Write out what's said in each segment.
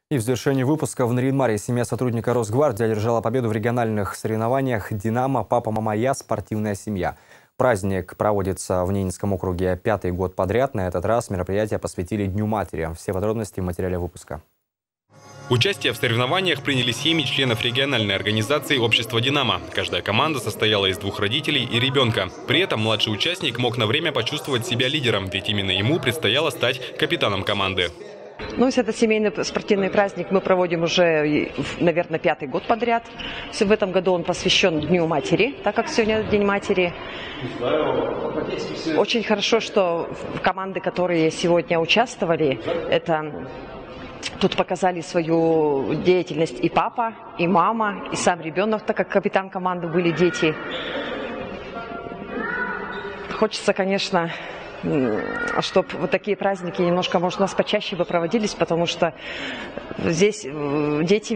И в завершении выпуска в Нарьян-Маре семья сотрудника Росгвардии одержала победу в региональных соревнованиях «Динамо. Папа, мама, я. Спортивная семья». Праздник проводится в Ненецком округе 5-й год подряд. На этот раз мероприятие посвятили Дню матери. Все подробности в материале выпуска. Участие в соревнованиях приняли семьи членов региональной организации «Общество Динамо». Каждая команда состояла из 2 родителей и ребенка. При этом младший участник мог на время почувствовать себя лидером, ведь именно ему предстояло стать капитаном команды. Этот семейный спортивный праздник мы проводим уже, наверное, 5-й год подряд. В этом году он посвящен Дню матери, так как сегодня День матери. Очень хорошо, что команды, которые сегодня участвовали, тут показали свою деятельность и папа, и мама, и сам ребенок, так как капитан команды были дети. Хочется, конечно, чтобы вот такие праздники немножко, может, у нас почаще бы проводились, потому что здесь дети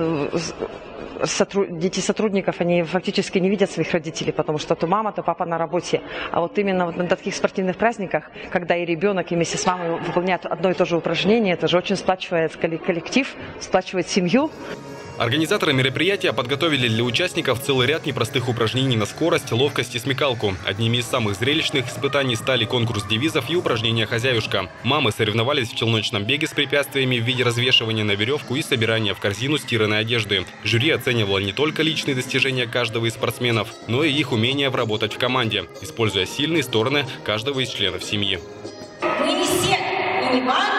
сотрудников, они фактически не видят своих родителей, потому что то мама, то папа на работе. А вот именно на таких спортивных праздниках, когда и ребенок, и вместе с мамой выполняют одно и то же упражнение, это же очень сплачивает коллектив, сплачивает семью. Организаторы мероприятия подготовили для участников целый ряд непростых упражнений на скорость, ловкость и смекалку. Одними из самых зрелищных испытаний стали конкурс девизов и упражнения «Хозяюшка». Мамы соревновались в челночном беге с препятствиями в виде развешивания на веревку и собирания в корзину стиранной одежды. Жюри оценивало не только личные достижения каждого из спортсменов, но и их умение работать в команде, используя сильные стороны каждого из членов семьи. Мы не все, и не банда.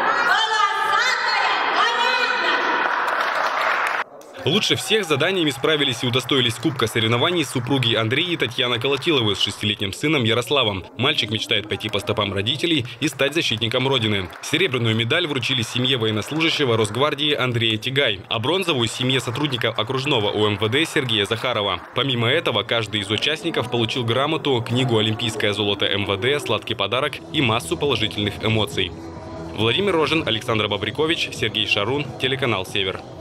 Лучше всех с заданиями справились и удостоились кубка соревнований супруги Андрей и Татьяна Колотиловы с 6-летним сыном Ярославом. Мальчик мечтает пойти по стопам родителей и стать защитником Родины. Серебряную медаль вручили семье военнослужащего Росгвардии Андрея Тигай, а бронзовую – семье сотрудника окружного УМВД Сергея Захарова. Помимо этого, каждый из участников получил грамоту, книгу «Олимпийское золото МВД», сладкий подарок и массу положительных эмоций. Владимир Рожин, Александр Бобрикович, Сергей Шарун, телеканал «Север».